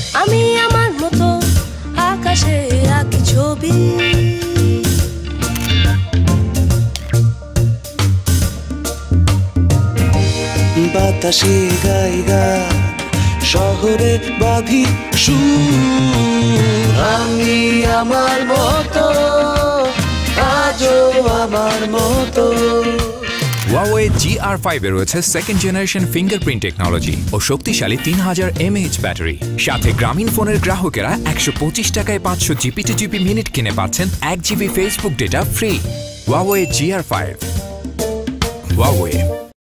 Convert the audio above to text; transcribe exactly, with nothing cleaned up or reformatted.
আমি আমার মতো আকাশে আঁকি ছবি। বাতাসে গাই গান, শহরে বাঁধি সুর। আমি আমার মতো, আজও আমার মতো। Huawei জি আর ফাইভ এ রয়েছে সেকেন্ড জেনারেশন ফিঙ্গারপ্রিন্ট টেকনোলজি ও শক্তিশালী তিন হাজার এমএএইচ ব্যাটারি। সাথে গ্রামীণ ফোনের গ্রাহকেরা একশো পঁচিশ টাকায় পাঁচশো জিবি টু জিবি মিনিট কিনে পাচ্ছেন এক GB Facebook data free. Huawei G R five. Huawei